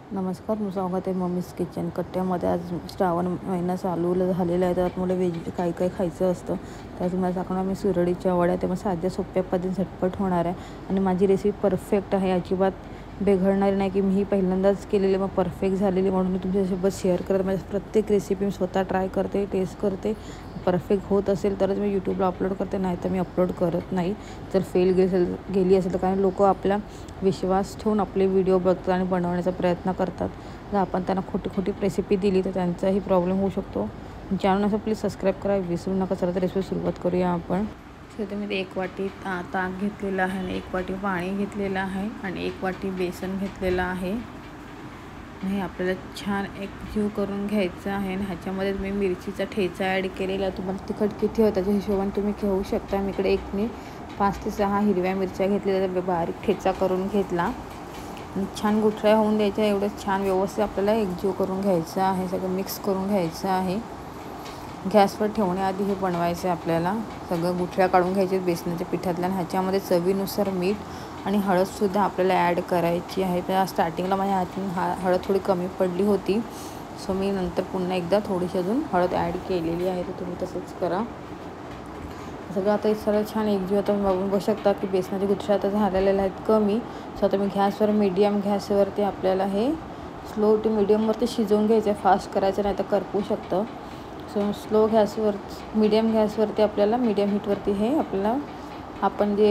नमस्कार, मी स्वागत आहे मम्मीज किचन. कट्ट्यामध्ये आज श्रावण महिना चालू झालेला आहे, तर मुलं काही काही खायचं असतं. तर तुम्हाला दाखवणार मी सुरळीच्या वड्या. ते मग साध्या सोप्या पद्धतीने झटपट होणार आहे आणि माझी रेसिपी परफेक्ट आहे, अजिबात बिघडणारी नाही की मी ही पहिल्यांदाच केलेली मग परफेक्ट झालेली म्हणून मी तुमच्यासोबत शेअर करते. माझी प्रत्येक रेसिपी मी स्वतः ट्राय करते, टेस्ट करते. परफेक्ट होत असेल तरच मी यूट्यूबला अपलोड करते, नाही तर मी अपलोड करत नाही. जर फेल गेली असेल तर कारण लोक आपला विश्वास ठेवून आपले व्हिडिओ बघतात आणि बनवण्याचा प्रयत्न करतात. जर आपण त्यांना खोटी रेसिपी दिली तर त्यांचाही प्रॉब्लेम होऊ शकतो. चॅनल असं प्लीज सबस्क्राईब करा विसरू नका. चला तर रेसिपी सुरुवात करूया आपण. त्यामध्ये 1 वाटी ताक घेतलेलं आहे आणि 1 वाटी पाणी घेतलेलं आहे आणि 1 वाटी बेसन घेतलेलं आहे. हे आपल्याला छान एकजीव करून घ्यायचं आहे आणि ह्याच्यामध्ये मी मिरचीचा ठेचा ॲड केलेला आहे. तुम्हाला तिखट किती होतं त्याच्या हिशोबाने तुम्ही घेऊ शकता. मी इकडे 5 ते 6 हिरव्या मिरच्या घेतलेल्या, बारीक ठेचा करून घेतला आणि छान गुठळ्या होऊन द्यायच्या. एवढं छान व्यवस्थित आपल्याला एकजीव करून घ्यायचं आहे, सगळं मिक्स करून घ्यायचं आहे. गॅसवर ठेवण्याआधी हे बनवायचं आहे आपल्याला. सगळं गुठळ्या काढून घ्यायचे बेसनाच्या पिठातल्या आणि ह्याच्यामध्ये चवीनुसार मीठ आणि हळदसुद्धा आपल्याला ॲड करायची आहे. तर स्टार्टिंगला माझ्या हातून हळद थोडी कमी पडली होती, सो मी नंतर पुन्हा एकदा थोडीशी अजून हळद ॲड केलेली आहे. तर तुम्ही तसंच करा. सगळं आता सगळं छान एकजीव आता बघू शकता की बेसनाच्या गुठळ्या आता झालेल्या आहेत कमी. सो आता मी गॅसवर मीडियम गॅसवरती आपल्याला हे स्लो टू मीडियमवरती शिजवून घ्यायचं आहे. फास्ट करायचं नाही तर करपू शकतं. सो स्लो गॅसवर मीडियम गॅसवरती आपल्याला मीडियम हीटवरती हे आपल्याला आपण जे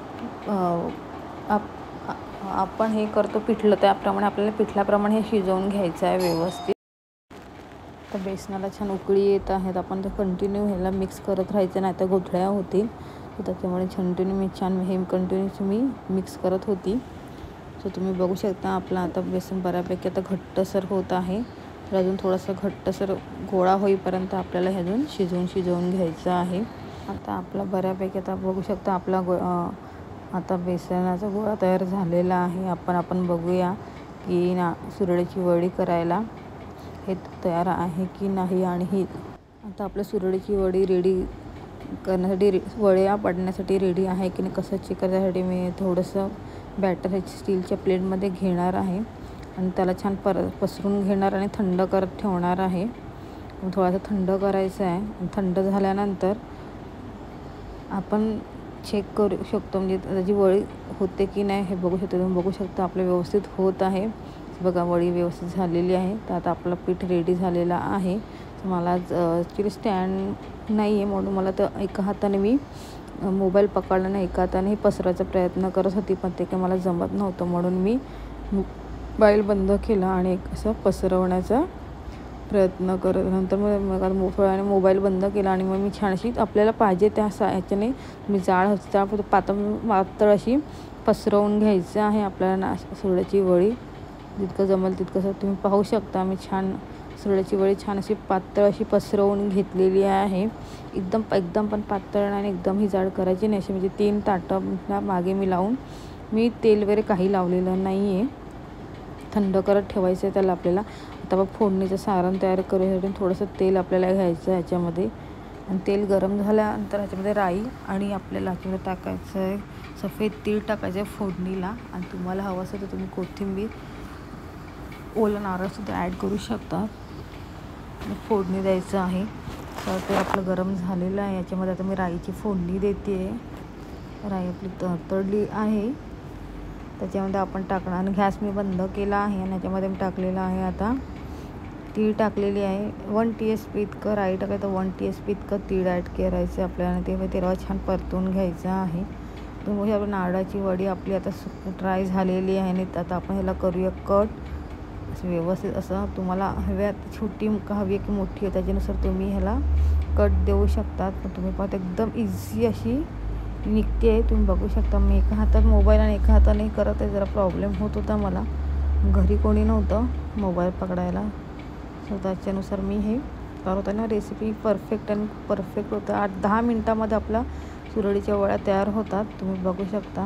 आपण हे करतो पिठलं त्याप्रमाणे आपल्याला पिठल्याप्रमाणे हे शिजवून घ्यायचं आहे व्यवस्थित. तर बेसनाला छान उकळी येत आहेत. आपण ते कंटिन्यू ह्याला मिक्स करत राहायचं, नाही तर गोठळ्या होतील. तर त्याच्यामुळे कंटिन्यू मी मिक्स करत होती. सो तुम्ही बघू शकता आपला आता बेसन बऱ्यापैकी आता घट्टसर होत आहे. तर अजून थोडंसं घट्टसर गोळा होईपर्यंत आपल्याला हे अजून शिजवून घ्यायचं आहे. आता आपला बऱ्यापैकी आता बघू शकता आपला आता बेसनाचा गोळा तयार झालेला आहे. आपण बघूया की सुरळीची वडी करायला हे तयार आहे की नाही. आणि ही आता आपल्या सुरळीची वडी रेडी करण्यासाठी वड्या पाडण्यासाठी रेडी आहे की नाही कसं चेक करण्यासाठी मी थोडंसं बॅटर हे स्टीलच्या प्लेटमध्ये घेणार आहे आणि त्याला छान पसरून घेणार आणि थंड करत ठेवणार आहे. थोडासा थंड करायचं आहे. थंड झाल्यानंतर आपण चेक करू शकतो, म्हणजे त्याची वडी होते की नाही हे बघू शकतो. तुम्ही बघू शकता आपलं व्यवस्थित होत आहे. बघा वडी व्यवस्थित झालेली आहे. तर आता आपलं पीठ रेडी झालेलं आहे. मला ॲक्च्युली स्टँड नाही आहे म्हणून मला तर एका हाताने मी मोबाईल पकडला नाही, एका हाताने पसरायचा प्रयत्न करत होती, पण ते काही मला जमत नव्हतं म्हणून मी मोबाईल बंद केला आणि असं पसरवण्याचा प्रयत्न करत नंतर मग थोड्याने मोबाईल बंद केला आणि मग मी छान अशी आपल्याला पाहिजे त्या ह्याच्याने मी जाड पातळ अशी पसरवून घ्यायचं आहे आपल्याला सुरळीची वडी. जितकं जमेल तितकं तुम्ही पाहू शकता. मी छान सुरळीची वडी छान अशी पातळ अशी पसरवून घेतलेली आहे. एकदम पण पातळ आणि एकदम ही जाड करायची नाही. अशी म्हणजे 3 ताटं मागे मी लावून मी तेल वगैरे काही लावलेलं नाही आहे. थंड करत ठेवायचं आहे त्याला आपल्याला. आता मग फोडणीचं सारण तयार करण्यासाठी थोडंसं तेल आपल्याला घ्यायचं आहे ह्याच्यामध्ये आणि तेल गरम झाल्यानंतर ह्याच्यामध्ये राई आणि आपल्याला ह्याच्यामध्ये टाकायचं आहे सफेद तीळ टाकायचं आहे फोडणीला. आणि तुम्हाला हवं असेल तर तुम्ही कोथिंबीर ओलं नारळसुद्धा ॲड करू शकता. फोडणी द्यायचं आहे. तर ते आपलं गरम झालेलं आहे. याच्यामध्ये आता मी राईची फोडणी देते आहे. राई आपली तडली आहे. त्याच्यामध्ये आपण टाकणार आणि गॅस मी बंद केला आहे आणि ह्याच्यामध्ये मी टाकलेलं आहे आता तीळ टाकलेली आहे. 1 TSP इतकं राई टाकायचं, 1 TSP इतकं तीळ ॲड करायचं आपल्याला आणि ते तेलावर छान परतून घ्यायचं आहे. तुम्ही आपली नारळाची वडी आपली आता ट्राय झालेली आहे आणि आता आपण ह्याला करूया कट. असं व्यवस्थित असं तुम्हाला हव्यात छोटी हवी की मोठी आहे त्याच्यानुसार तुम्ही ह्याला कट देऊ शकतात. पण तुम्ही पाहता एकदम इझी अशी निघते आहे. तुम्ही बघू शकता. मी एका हातात मोबाईल आणि एका हाताने करत आहे. जरा प्रॉब्लेम होत होता मला, घरी कोणी नव्हतं मोबाईल पकडायला. सो त्याच्यानुसार मी हे करताना रेसिपी परफेक्ट होतं. 8-10 मिनटामध्ये आपला सुरळीच्या वड्या तयार होतात. तुम्ही बघू शकता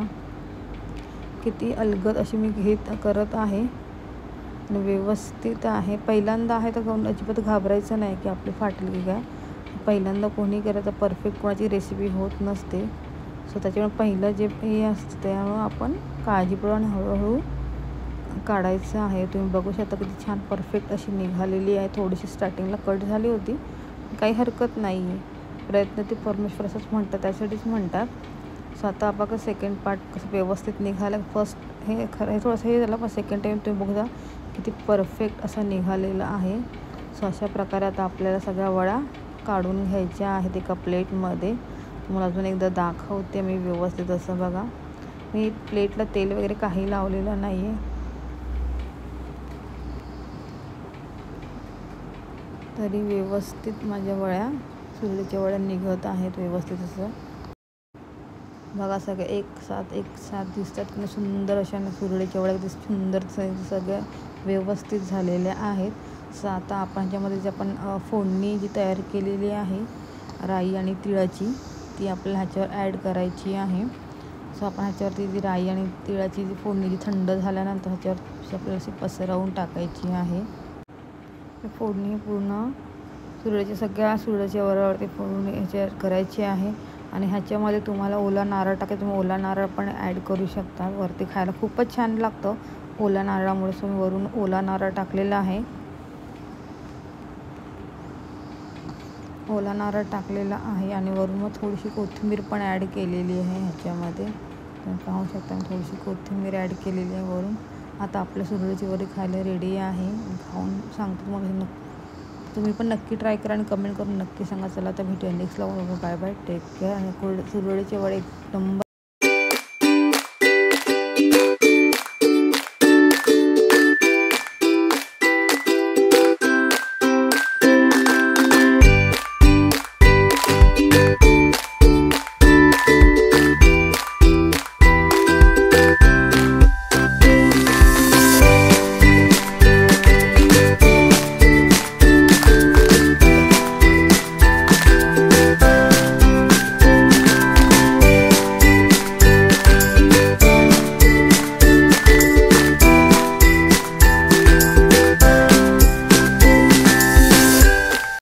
किती अलगद अशी मी करत आहे आणि व्यवस्थित आहे. पहिल्यांदा आहे तर अजिबात घाबरायचं नाही की आपली फाटली की काय. पहिल्यांदा कोणी करायचं परफेक्ट कोणाची रेसिपी होत नसते. सो त्याच्यामुळे पहिलं जे हे असतं त्यामुळं आपण काळजीपूर्वक आणि हळूहळू काढायचं आहे. तुम्ही बघू शकता किती छान परफेक्ट अशी निघालेली आहे. थोडीशी स्टार्टिंगला कट झाली होती, काही हरकत नाही आहे. प्रयत्न ते परमेश्वर असंच म्हणतात, त्यासाठीच म्हणतात. सो आता बघा सेकंड पार्ट कसं व्यवस्थित निघालं. फर्स्ट हे खरं हे थोडंसं हे झालं, पण सेकंड टाईम तुम्ही बघा किती परफेक्ट असं निघालेलं आहे. सो अशा प्रकारे आता आपल्याला सगळ्या वड्या काढून घ्यायच्या आहेत एका प्लेटमध्ये. तुम्हाला अजून एकदा दाखवते मी व्यवस्थित. असं बघा, मी प्लेटला तेल वगैरे काही लावलेलं नाही आहे, तरी व्यवस्थित माझ्या वड्या सुरळीच्या वड्या निघत आहेत व्यवस्थित. असं बघा सगळं एक साथ दिसतात की सुंदर अशा सुरळीच्या वड्या किती सुंदर सगळ्या व्यवस्थित झालेल्या आहेत. सो आता आपण ह्याच्यामध्ये जी आपण फोडणी जी तयार केलेली आहे राई आणि तिळाची, ती आपल्याला ह्याच्यावर ॲड करायची आहे. सो आपण ह्याच्यावरती जी राई आणि तिळाची जी फोडणी जी थंड झाल्यानंतर ह्याच्यावर आपल्याला अशी पसरवून टाकायची आहे. फोडणी पूर्ण सुरळीच्या सगळ्या सुरळीच्या वड्यावरती फोडून ह्याच्यावर करायची आहे. आणि ह्याच्यामध्ये तुम्हाला ओला नारळ टाकायचं, तुम्ही ओला नारळ पण ॲड करू शकता. वरती खायला खूपच छान लागतं ओला नारळामुळे. सो मी वरून ओला नारळ टाकलेला आहे. ओला नारळ टाकलेला आहे आणि वरून मग थोडीशी कोथिंबीर पण ॲड केलेली आहे ह्याच्यामध्ये. तुम्ही पाहू शकता, थोडीशी कोथिंबीर ॲड केलेली आहे वरून. आता आपल्या सुरळीची वडी खायला रेडी आहे. खाऊन सांगतो मग तुम्ही पण नक्की ट्राय करा आणि कमेंट करून नक्की सांगा. चला तर भेटूया next vlog. Bye bye, take care. आणि सुरळीचे वडे एक नंबर